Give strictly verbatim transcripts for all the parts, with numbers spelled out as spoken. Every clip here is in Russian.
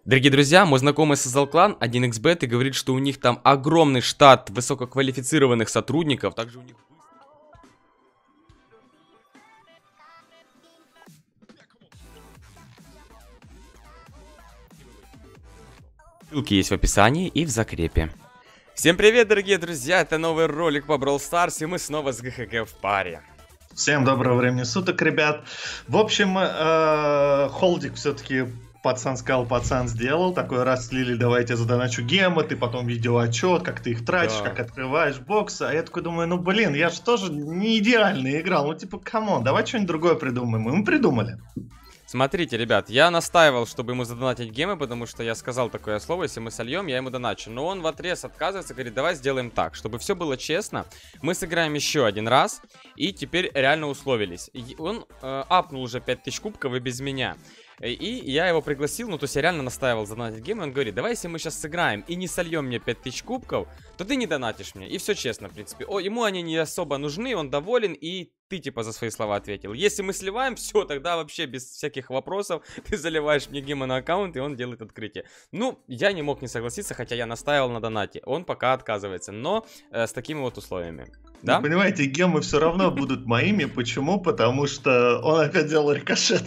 Дорогие друзья, мой знакомый создал клан один икс бет и говорит, что у них там огромный штат высококвалифицированных сотрудников. Также у них... Ссылки есть в описании и в закрепе. Всем привет, дорогие друзья, это новый ролик по Brawl Stars, и мы снова с ГХГ в паре. Всем доброго времени суток, ребят. В общем, э, Холдик все-таки... Пацан сказал, пацан сделал, такой раз слили, давайте задоначу гемы, ты потом видеоотчет, как ты их тратишь, да. Как открываешь боксы, а я такой думаю, ну блин, я же тоже не идеально играл, ну типа, камон, давай что-нибудь другое придумаем, и мы придумали. Смотрите, ребят, я настаивал, чтобы ему задонатить гемы, потому что я сказал такое слово, если мы сольем, я ему доначу. Но он вотрез отказывается, говорит, давай сделаем так, чтобы все было честно. Мы сыграем еще один раз, и теперь реально условились. И он э, апнул уже пять тысяч кубков и без меня. И я его пригласил, ну то есть я реально настаивал задонатить гейм, и он говорит, давай если мы сейчас сыграем и не сольем мне пять тысяч кубков, то ты не донатишь мне. И все честно, в принципе. О, ему они не особо нужны, он доволен, и ты типа за свои слова ответил. Если мы сливаем, все, тогда вообще без всяких вопросов ты заливаешь мне гейма на аккаунт, и он делает открытие. Ну, я не мог не согласиться, хотя я настаивал на донате. Он пока отказывается, но э, с такими вот условиями. Да? Вы понимаете, гемы все равно будут моими. Почему? Потому что он опять делал рикошет.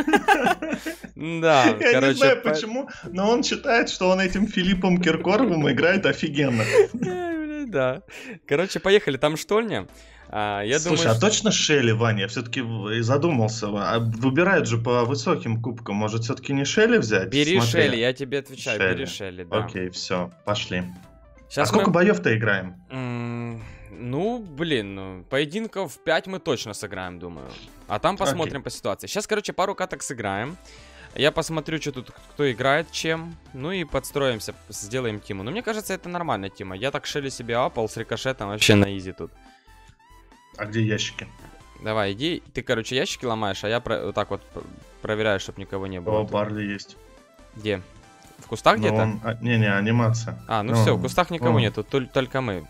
Да, я короче, не знаю почему, но он считает, что он этим Филиппом Киркоровым играет офигенно. Да. Короче, поехали, там штольня. А, я Слушай, думаю, а что... точно Шелли, Ваня? Я все-таки задумался. А выбирают же по высоким кубкам. Может, все-таки не Шелли взять? Бери Смотри. Шелли, я тебе отвечаю, Шелли. бери Шелли, да. Окей, все, пошли. Сейчас а сколько мы... боев-то играем? М, Ну, блин, ну, поединков пять мы точно сыграем, думаю. А там посмотрим okay. по ситуации. Сейчас, короче, пару каток сыграем. Я посмотрю, что тут, кто играет, чем. Ну и подстроимся, сделаем тиму. Но мне кажется, это нормальная тима. Я так Шелли себе апал с рикошетом вообще на изи тут. А где ящики? Давай, иди. Ты, короче, ящики ломаешь, а я про... вот так вот проверяю, чтобы никого не было. О, Барли есть. Где? В кустах где-то? Он... А, не-не, анимация. А, ну Но все, он... в кустах никого он... нету, только мы.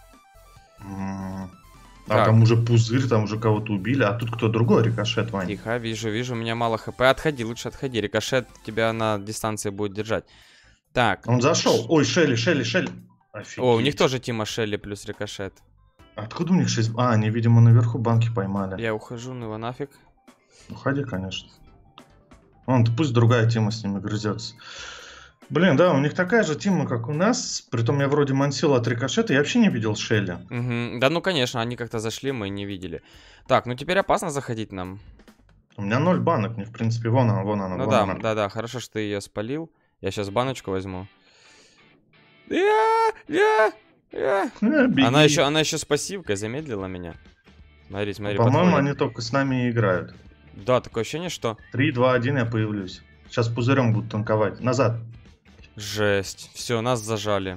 А так. Там уже пузырь, там уже кого-то убили, а тут кто другой, рикошет, Ваня. Тихо, вижу, вижу, у меня мало хп. Отходи, лучше отходи, рикошет тебя на дистанции будет держать. Так. Он зашел. Ой, Шелли, Шелли, Шелли. Офигеть. О, у них тоже тима Шелли плюс рикошет. Откуда у них шесть? А, они, видимо, наверху банки поймали. Я ухожу, ну его нафиг. Уходи, конечно. Вон, пусть другая тима с ними грызется. Блин, да, у них такая же тима, как у нас. Притом я вроде мансил от рикошета, я вообще не видел Шелли. Угу. Да, ну конечно, они как-то зашли, мы не видели. Так, ну теперь опасно заходить нам. У меня ноль банок, мне в принципе, вон она, вон она. Ну вон да, она. да, да, хорошо, что ты ее спалил. Я сейчас баночку возьму. Я, я, я. Она еще, она еще с пассивкой замедлила меня. Смотри, смотри, по-моему, они только с нами и играют. Да, такое ощущение, что... три, два, один, я появлюсь. Сейчас пузырем будут танковать. Назад. Жесть. Все, нас зажали.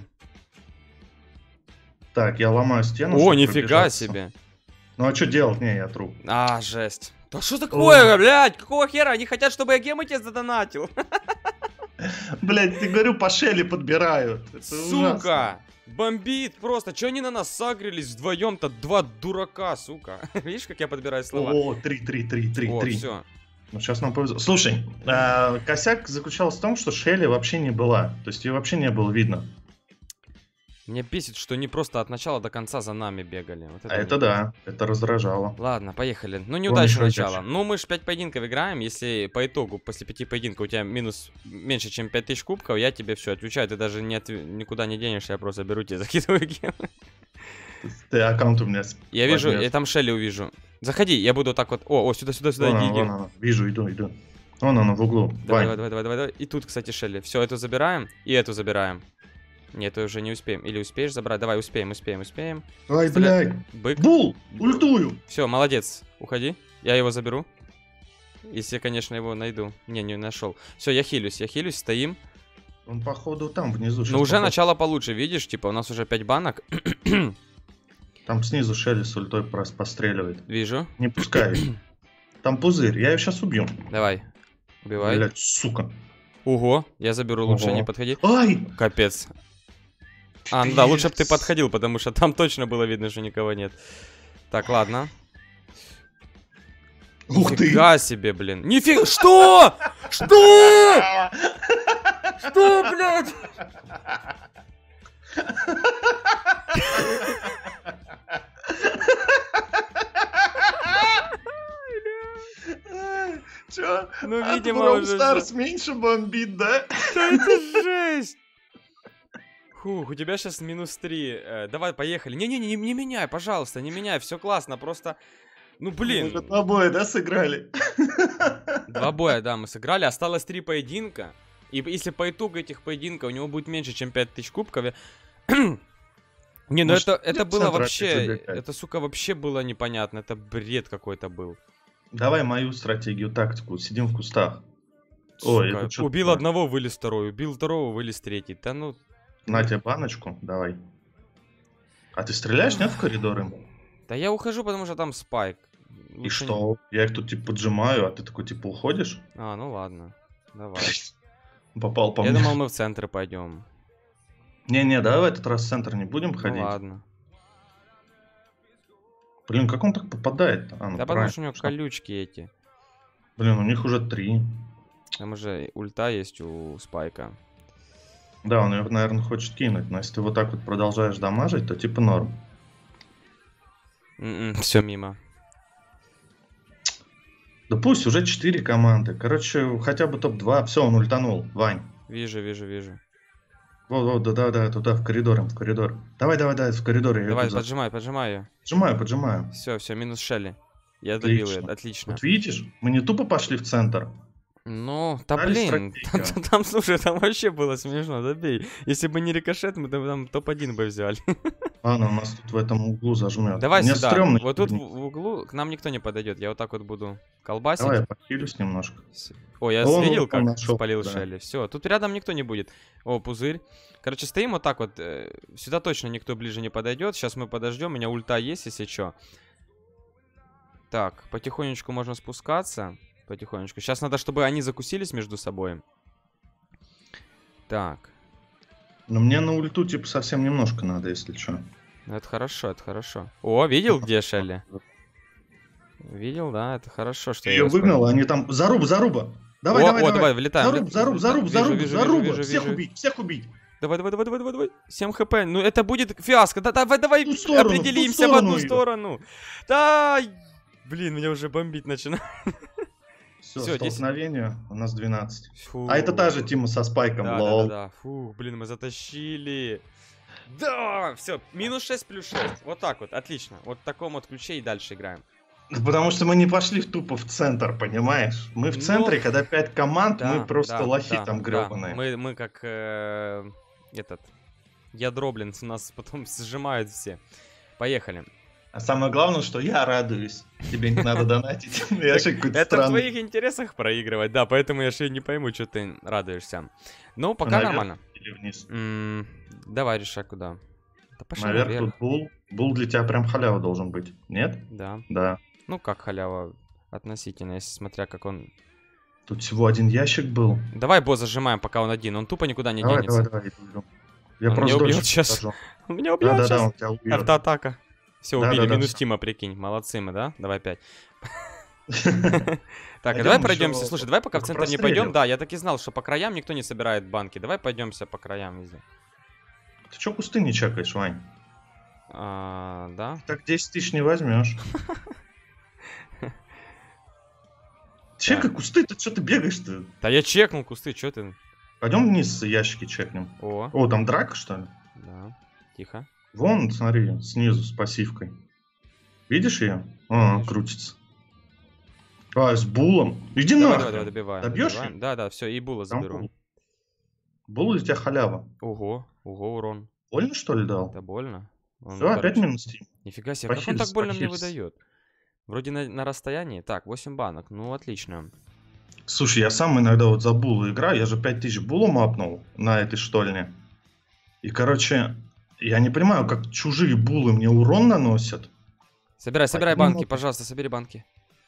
Так, я ломаю стену. О, нифига себе. Ну а что делать? Не, я труп. А, жесть. Да что такое, О. блядь? Какого хера? Они хотят, чтобы я гемы тебе задонатил. Блядь, ты говорю, по Шелли подбирают. Сука. Бомбит просто. Че они на нас сагрились вдвоем-то? Два дурака, сука. Видишь, как я подбираю слова? О, три, три, три, три, О, три. все. Ну, сейчас нам повезло. Слушай, э, косяк заключался в том, что Шелли вообще не была. То есть ее вообще не было видно. Меня бесит, что они просто от начала до конца за нами бегали. Вот это а это да, это раздражало. Ладно, поехали. Ну, неудачное начало. Ну, мы же пять поединков играем. Если по итогу, после пяти поединков у тебя минус меньше, чем пять тысяч кубков, я тебе все отвечаю. Ты даже не отв... никуда не денешься, я просто беру тебе, закидываю гемы. Ты аккаунт у меня... Я вижу, я там Шелли увижу. Заходи, я буду так вот... О, о, сюда, сюда, сюда, вон иди, она, иди. вон она. Вижу, иду, иду. Вон она в углу. Давай, давай, давай, давай, давай, давай. И тут, кстати, Шелли. Все, эту забираем, и эту забираем. Нет, уже не успеем. Или успеешь забрать? Давай, успеем, успеем, успеем. Ай, блядь. Бык. Бул, ультую. Все, молодец. Уходи. Я его заберу. Если, конечно, его найду. Не, не нашел. Все, я хилюсь, я хилюсь, стоим. Он, походу, там внизу. Ну, уже начало получше, видишь? Типа, у нас уже пять банок. Там снизу Шелли с ультой просто постреливает. Вижу. Не пускай. Там пузырь, я ее сейчас убью. Давай. Убивай. Блядь, сука. Ого, я заберу, лучше Ого. не подходи. Ай! Капец. А, ну да, лучше бы ты подходил, потому что там точно было видно, что никого нет. Так, ладно. Ух ты! Нифига себе, блин. Нифига... Что? Что? Что, блядь? Чё? Ну, А видимо, Brawl уже Stars всё. меньше бомбит, да? Да это жесть! Фух, у тебя сейчас минус три. Э, давай, поехали. Не-не-не, не меняй, пожалуйста, не меняй, все классно, просто... Ну, Мы блин. же два боя, да, сыграли? Два боя, да, мы сыграли, осталось три поединка. И если по итогу этих поединков у него будет меньше, чем пять тысяч кубков... я- Не, ну Может, это, это в было центр вообще... опять забегать? Это, сука, вообще было непонятно. Это бред какой-то был. Давай мою стратегию, тактику. Сидим в кустах. Ой, Сука, это чё убил такое? одного, вылез второй. Убил второго, вылез третий. Да ну... На тебе баночку, давай. А ты стреляешь, нет, в коридоры? Да я ухожу, потому что там спайк. И Лучше не- что? Я их тут типа поджимаю, а ты такой типа уходишь? А, ну ладно. Давай. Попал по Я мне. думал, мы в центр пойдем. Не-не, давай в этот раз в центр не будем Ну ходить. ладно. Блин, как он так попадает? А, ну, Да потому правильно. что у него Что? колючки эти. Блин, у них уже три. Там уже ульта есть у спайка. Да, он ее, наверное, хочет кинуть, но если ты вот так вот продолжаешь дамажить, то типа норм. Все мимо. Да пусть, уже четыре команды. Короче, хотя бы топ два. Все, он ультанул. Вань. Вижу, вижу, вижу. Вот, вот, да-да-да, туда, в коридор, им, в коридор. Давай, давай, давай, в коридор. Я Давай, иду за- поджимай, поджимай ее. Поджимаю, поджимаю. Все, все, минус Шелли. Я добил ее, Отлично. отлично. Вот видишь, мы не тупо пошли в центр. Ну, да Дали блин, там, стратегию. там, слушай, там вообще было смешно, добей. Если бы не рикошет, мы там, там топ один бы взяли. Ладно, у нас тут в этом углу зажмет. Давай Мне сюда, стрёмно. вот тут в, в углу к нам никто не подойдет. Я вот так вот буду колбасить. Давай я похилюсь немножко. С- О, я Он- видел, он как нашёл, спалил да. Шелли. Все, тут рядом никто не будет. О, пузырь. Короче, стоим вот так вот. э, Сюда точно никто ближе не подойдет. Сейчас мы подождем. У меня ульта есть, если что. Так, потихонечку можно спускаться. Потихонечку. Сейчас надо, чтобы они закусились между собой. Так. Но мне на ульту типа совсем немножко надо, если что. Ну, это хорошо, это хорошо. О, видел, где Шелли? Видел, да, это хорошо, что Ты я ее её спалил. выгнал, они там... Заруба, заруба! Давай, О, давай, о, давай! давай, влетаем. Заруб, влет- заруб, заруб, вижу, заруба, вижу, заруба! вижу, Всех вижу. убить, всех убить! Давай, давай, давай, давай, давай, давай. семь хп. Ну это будет фиаско. Да, давай, давай, В ту сторону, в ту определимся в одну сторону её. сторону. Да, блин, меня уже бомбить начинает. Все, Всё, здесь- столкновение, у нас двенадцать. Фу. А это та же Тима со спайком, Да, да, лол. да, да. Фу, блин, мы затащили. Да, все, минус шесть плюс шесть. Вот так вот, отлично. Вот в таком вот ключе и дальше играем. Потому что мы не пошли в тупо в центр, понимаешь? Мы в Ну, центре, когда пять команд, Да, мы просто да, лохи да, там да. гребаные. Мы, мы как э, этот ядро, блин, с нас потом сжимают все. Поехали. А самое главное, что я радуюсь. Тебе не надо донатить. Я вообще какой-то Это в странный. твоих интересах проигрывать, да, поэтому я же не пойму, что ты радуешься. Ну, пока Наверх нормально. или вниз? М, Давай решай, куда. Да пошли Наверх наверх. тут бул. Бул для тебя прям халява должен быть. Нет? Да. Да. Ну, как халява относительно, если смотря как он... Тут всего один ящик был. Давай босс зажимаем, пока он один, он тупо никуда не Давай, денется. давай, давай. иду, иду. Я Он просто меня убьет дольше щас. посажу. Он меня убьет Да-да-да, сейчас. он тебя убьет. Автоатака. Все, Да, убили, да, да, минус всё. Тима, прикинь. Молодцы мы, да? Давай пять. Так, а Пойдём давай ещё пройдемся. Слушай, давай пока в только центр не пойдем. прострелим. Да, я так и знал, что по краям никто не собирает банки. Давай пойдемся по краям везде. Ты чё кусты не чекаешь, Вань? А, да? Так десять тысяч не возьмешь. Чекай кусты, ты что ты бегаешь-то? Да я чекнул кусты, что ты? Пойдем вниз ящики чекнем. О, О, там драка, что ли? да. Тихо. Вон, смотри, снизу с пассивкой. Видишь ее? А, Вижу. крутится. А, с булом. Иди Давай, нахуй. давай, давай, добиваем. Добьёшь добиваем. её? Да, да, все, и була Там заберу. бул. Бул у тебя халява. Ого, ого, урон. Больно, что ли, дал? Это больно. Он, Все, опять короче, минус Тим. Нифига себе, как он Похилься, так больно мне похилься. выдает? Вроде на, на расстоянии. Так, восемь банок. Ну, отлично. Слушай, я сам иногда вот за булу играю. Я же пять тысяч булом апнул на этой штольне. И, короче, я не понимаю, как чужие булы мне урон наносят. Собирай, собирай не банки, могу. пожалуйста, собери банки.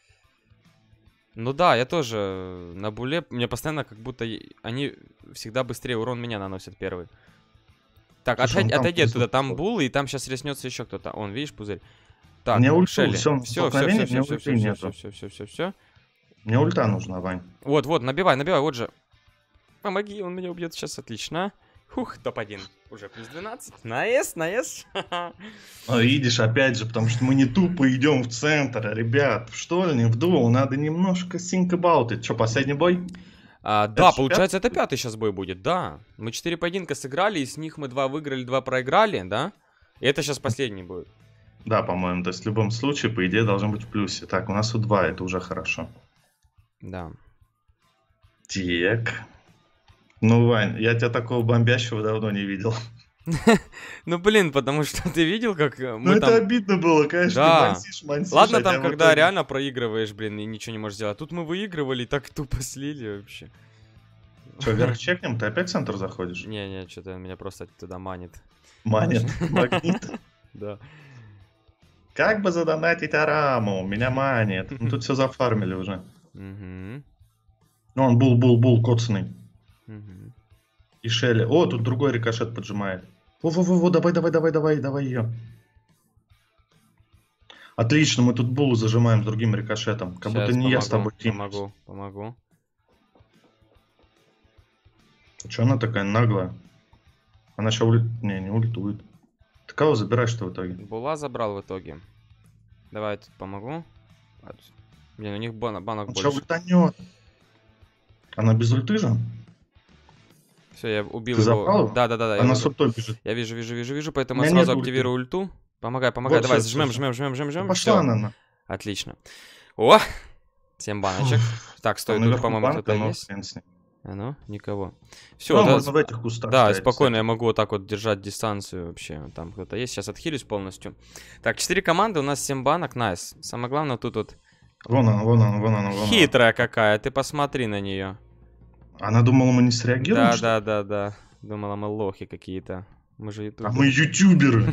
Ну да, я тоже на буле, мне постоянно как будто и- они всегда быстрее урон меня наносят первый. Так, Слушай, отходи, он там отойди внизу оттуда, там походу. булы, и там сейчас реснется еще кто-то. Он, видишь, пузырь? Так, Мне ульту, Шелли. всё, Все, все, столкновение, все, мне все, ульты все, все, нету. все, все, все, все. Мне ульта нужна, Вань. Вот, вот, набивай, набивай, вот же. Помоги, он меня убьет сейчас, отлично. Хух, топ один. Уже плюс двенадцать. Наес, наес. А, видишь, опять же, потому что мы не тупо идем в центр, ребят. Что ли, не в дуэл, надо немножко think about it. Что, последний бой? А, да, получается, это пятый сейчас бой будет, да. Мы четыре поединка сыграли, из них мы два выиграли, два проиграли, да? И это сейчас последний будет. Да, по-моему, то есть в любом случае, по идее, должен быть в плюсе. Так, у нас у два, это уже хорошо. Да. Так. Ну, Вань, я тебя такого бомбящего давно не видел. Ну, блин, потому что ты видел, как мы Ну, это там... обидно было, конечно, Да. ты мансишь, мансишь. Ладно а там, тебя в когда итоге- реально проигрываешь, блин, и ничего не можешь сделать. Тут мы выигрывали и так тупо слили вообще. Что, вверх чекнем? Ты опять в центр заходишь? Не-не, что-то меня просто туда манит. Манит, магнит. Да. Как бы задонатить Араму? Меня манит. Ну, тут все зафармили уже. Мгм. Ну, он бул-бул-бул, коцанный. Мгм. И Шелли. О, тут другой рикошет поджимает. Во-во-во, давай, давай, давай, давай, давай ее. Отлично, мы тут булу зажимаем с другим рикошетом. Как будто Щас не я с помогу, тобой тим. Помогу, помогу. Че она такая наглая? Она сейчас улет... Не, не улетует. Ты кого забираешь-то в итоге? Була забрал в итоге. Давай я тут помогу. А, тут- Блин, у них бана- банок Он сейчас больше. ультанет. Она без ульты же? Все, я убил Ты его. забрал его? Да, да, да, да. я Она его с за- ультой бежит. Я вижу, вижу, вижу, вижу, поэтому У я меня сразу нет ульты. активирую ульту. Помогай, помогай, Вот, давай, всё, жмем, всё, жмем, жмем, жмем, жмем. Пошла Всё. она. Отлично. О! семь баночек. Так, стоит, Там тут, наверху по-моему, банка, кто-то но есть. хрен с ним. А ну, никого. Все, Ну, да, можно в этих кустах да, стоять, спокойно я кстати. могу вот так вот держать дистанцию вообще. Там кто-то есть, сейчас отхилюсь полностью. Так, четыре команды, у нас семь банок, найс. Самое главное тут вот Вон она, вон она, вон она, вон она. хитрая какая, ты посмотри на нее. Она думала, мы не среагируем, Да, что ли? да, да, да. Думала, мы лохи какие-то. Мы же А ютуберы. мы ютуберы.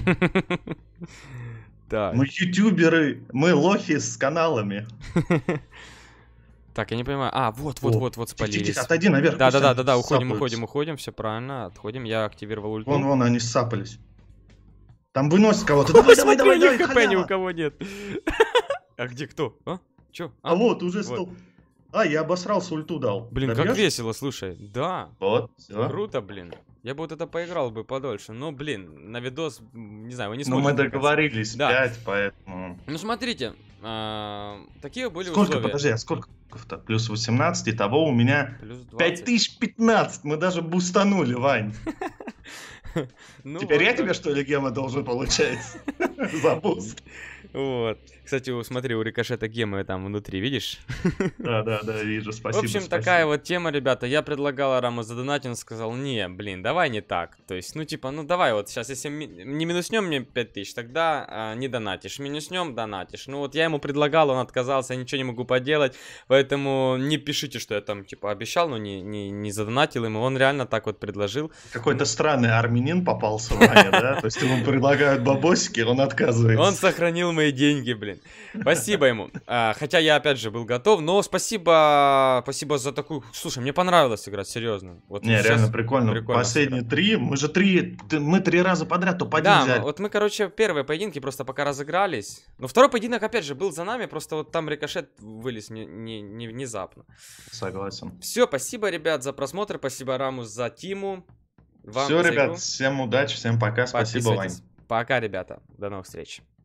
Так. Мы ютуберы. Мы лохи с каналами. Так, я не понимаю. А, вот, вот, О, вот, вот Тихо, тихо, спалились. отойди наверх. Да, пусть да, да, они да, да, уходим, сапаются. уходим, уходим, все правильно, отходим. Я активировал ульту. Вон, вон, они сапались. Там выносит кого-то. Давай, давай, давай, давай, хп ни у халява. кого нет. А где кто? А? Чё? А вот, уже вот. стол. А, я обосрался, ульту дал. Блин, как Добьёшь? весело, слушай. Да, Вот, всё. круто, блин. Я бы вот это поиграл бы подольше. Но, блин, на видос, м, не знаю, вы не Ну, мы смотрите. до конца. договорились, Да. пять, поэтому... Ну, смотрите, а, такие были Сколько, условия. подожди, а сколько-то? Плюс восемнадцать, итого у меня Плюс двадцать. пять тысяч пятнадцать. Мы даже бустанули, Вань. Ну, Теперь вот я так. тебе, что ли, гема должен получать? За буст. Вот. Кстати, у- смотри, у рикошета гемы там внутри, видишь? Да, да, да, вижу, спасибо. В общем, спасибо. такая вот тема, ребята. Я предлагал Араму задонатить, он сказал, не, блин, давай не так. То есть, ну, типа, ну, давай вот сейчас, если ми- не минуснем мне пять тысяч, тогда а, не донатишь. Минуснем, донатишь. Ну, вот я ему предлагал, он отказался, я ничего не могу поделать. Поэтому не пишите, что я там, типа, обещал, но не, не, не задонатил ему. Он реально так вот предложил. Какой-то странный армянин попался, Ваня, да? То есть ему предлагают бабосики, он отказывается. Он сохранил мои деньги, блин. Спасибо ему. А, хотя я, опять же, был готов. Но спасибо, спасибо за такую... Слушай, мне понравилось играть, серьезно. Вот Не, сейчас реально прикольно. прикольно Последние три, мы же три, ты- мы три раза подряд топ один Да, взяли. ну, вот мы, короче, первые поединки просто пока разыгрались. Но второй поединок, опять же, был за нами, просто вот там рикошет вылез не, не, не внезапно. Согласен. Все, спасибо, ребят, за просмотр, спасибо Раму за Тиму. Вам Все, за ребят, игру. всем удачи, всем пока, спасибо, Вань. Подписывайтесь. Пока, ребята, до новых встреч.